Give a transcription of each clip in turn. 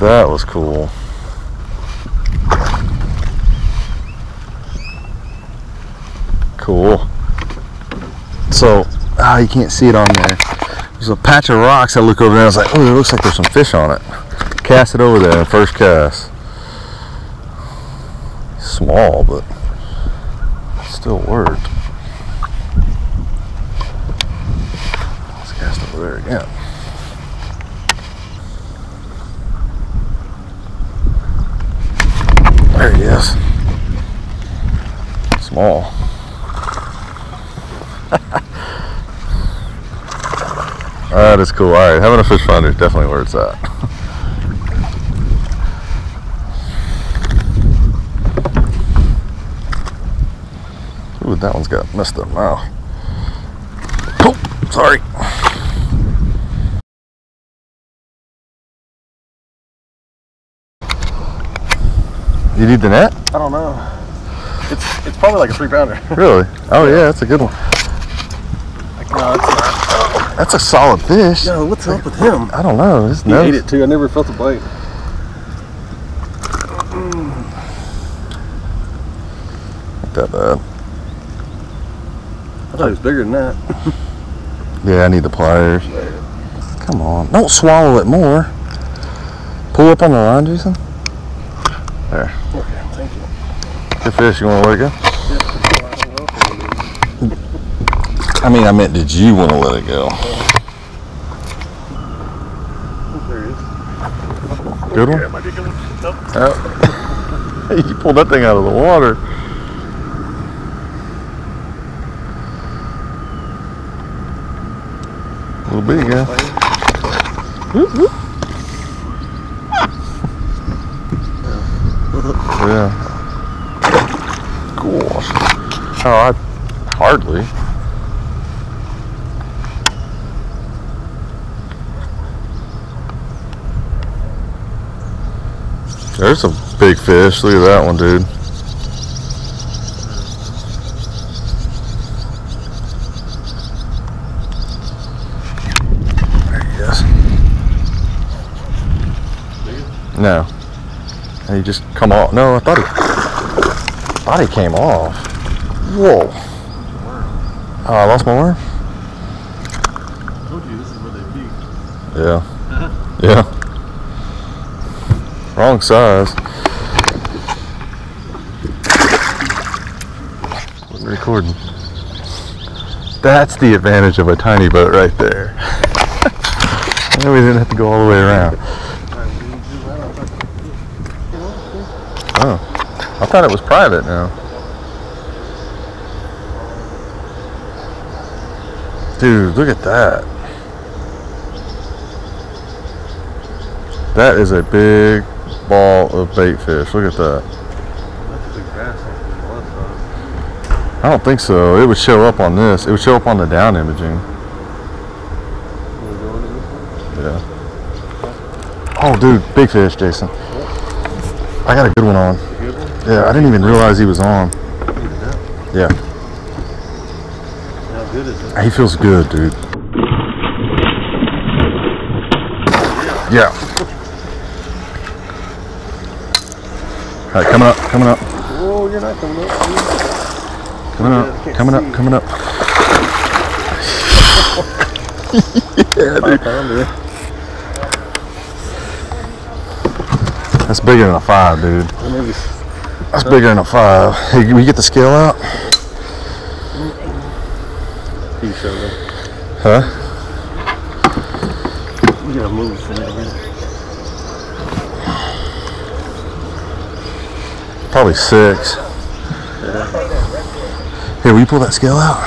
That was cool. Cool. So, you can't see it on there. There's a patch of rocks. I look over there, I was like, oh, it looks like there's some fish on it. Cast it over there, first cast. Small, but still worked. Let's cast over there again. There he is. Small. That is cool. Alright, having a fish finder is definitely where it's at. Ooh, that one's got messed up mouth. Oh, sorry. You need the net? I don't know. It's probably like a 3-pounder. Really? Oh yeah, that's a good one. No, it's not. That's a solid fish. No, what's up with him? I don't know. His He nose. ate it too. I never felt a bite. Not that bad. I thought he was bigger than that. Yeah, I need the pliers. Come on. Don't swallow it more. Pull up on the line, Jason. There. Okay, thank you. Good fish. You want to let it go? I mean, I meant, did you want to let it go? There he is. Good one? Yeah, might be a good one. Nope. Oh. You pulled that thing out of the water. A little big, yeah. Whoop, whoop. Yeah. Gosh. Oh, hardly. There's some big fish. Look at that one, dude. There he is. No. And he just come off. No, I thought he came off. Whoa. Oh, I lost my worm? I told you this is where they peak. Yeah. Yeah. Wrong size. We're recording. That's the advantage of a tiny boat right there. And we didn't have to go all the way around. Oh. I thought it was private now. Dude, look at that. That is a big ball of bait fish. Look at that. That's a big bass. I don't think so. It would show up on this. It would show up on the down imaging. Yeah. Oh, dude, big fish, Jason. I got a good one on. Yeah, I didn't even realize he was on. Yeah. How good is it? He feels good, dude. Yeah. All right, coming up, coming up. Oh, you're not coming up. Coming up, coming up, coming up. Yeah, dude. 5-pounder. That's bigger than a 5, dude. Maybe. That's bigger than a 5. Hey, can we get the scale out? You showed them. Huh? You gotta move for that again. Probably 6. Here, will you pull that scale out?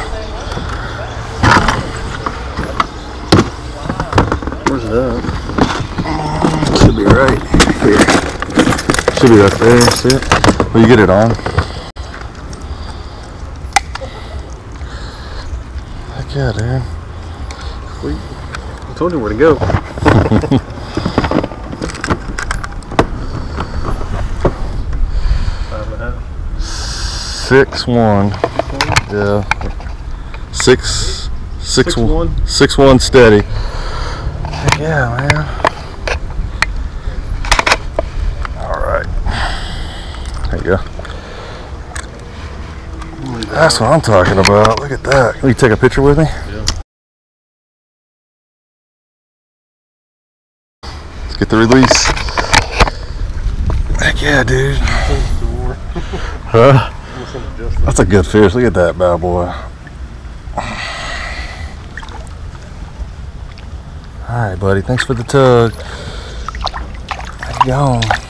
Where's that? Should be right here. Should be right there. See it? Will you get it on? Heck yeah, dude. Sweet. I told you where to go. 6-1. Yeah. 6-1. 6-1 steady. Heck yeah, man. There you go. That's what I'm talking about. Look at that. Can you take a picture with me? Yeah. Let's get the release. Heck yeah, dude. Huh? That's a good fish. Look at that bad boy. Alright, buddy. Thanks for the tug. There you go.